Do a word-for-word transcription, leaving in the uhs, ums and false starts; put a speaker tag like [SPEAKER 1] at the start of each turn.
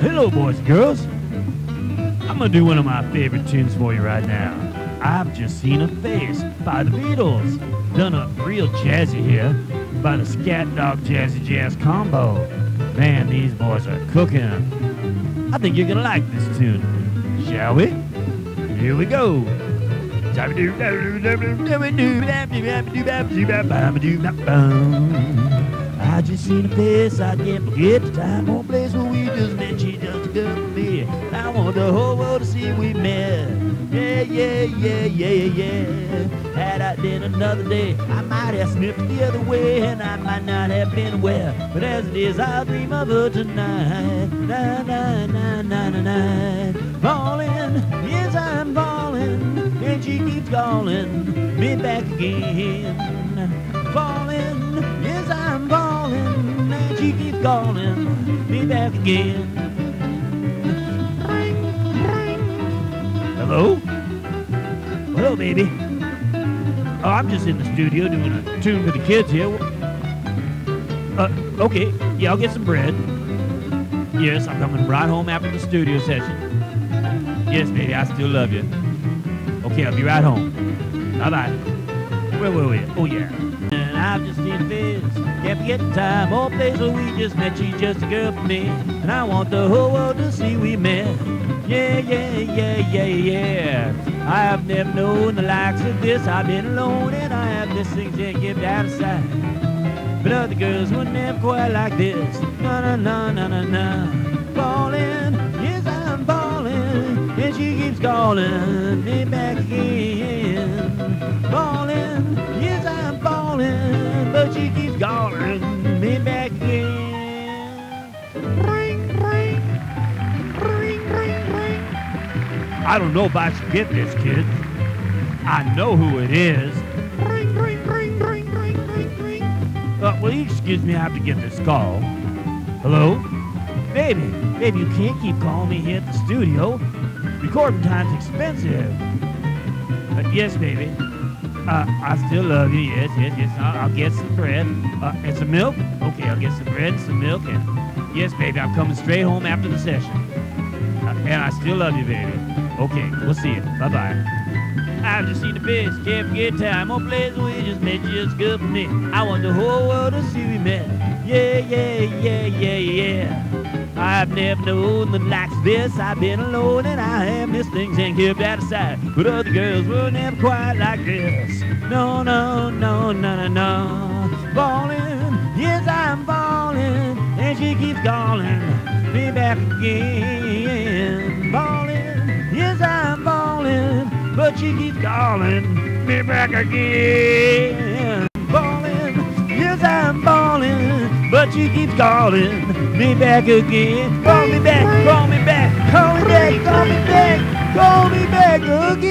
[SPEAKER 1] Hello, boys and girls. I'm gonna do one of my favorite tunes for you right now. I've Just Seen a Face by the Beatles. Done up real jazzy here by the Scat Dog Jazzy Jazz Combo. Man, these boys are cooking. I think you're gonna like this tune. Shall we? Here we go. I just seen a face I can't forget, the time or place where we just met. She just good for me, and I want the whole world to see we met. Yeah, yeah, yeah, yeah, yeah. Had I been another day, I might have sniffed the other way, and I might not have been aware. But as it is, I'll dream of her tonight. Na, na, na, na, na, na. Falling, yes, I'm falling, and she keeps calling me back again. Falling, yes, I'm falling, and she keeps calling me back again. Ring, ring. Hello? Hello, baby. Oh, I'm just in the studio doing a tune for the kids here. Uh, okay, yeah, I'll get some bread. Yes, I'm coming right home after the studio session. Yes, baby, I still love you. Okay, I'll be right home. Bye-bye. Where were we? Oh, yeah. And I've just seen a face, can't forget the time or place where we just met. She's just a girl for me, and I want the whole world to see we met. Yeah, yeah, yeah, yeah, yeah. I have never known the likes of this. I've been alone, and I have missed things that give out of sight. But other girls were never quite like this. No, no, no, no, no, no. Falling, yes, I'm falling, and she keeps calling me back again. Falling, yes, I'm falling, but she keeps calling me back again. Ring, ring, ring, ring, ring. I don't know if I should get this, kid. I know who it is. Ring, ring, ring, ring, ring, ring, ring. Uh, will you excuse me? I have to get this call. Hello? Baby, baby, you can't keep calling me here at the studio. Recording time's expensive. Uh, yes, baby. Uh, I still love you. Yes, yes, yes. I'll, I'll get some bread. Uh, and some milk? Okay, I'll get some bread and some milk. And yes, baby, I'm coming straight home after the session. Uh, and I still love you, baby. Okay, we'll see you. Bye-bye. I've just seen the face, can't forget time or place where we just met. Just good for me. I want the whole world to see we met. Yeah, yeah, yeah, yeah, yeah. I've never known the likes of this. I've been alone, and I have missed things and kept out of sight. But other girls were never quite like this. No, no, no, no, no, no. Falling, yes, I'm falling, and she keeps calling me back again. Falling, yes, I'm falling, but she keeps calling me back again. Falling, yes, I'm falling, but she keeps calling me back again. Call me back, call me back, call me back, call me back, call me back again.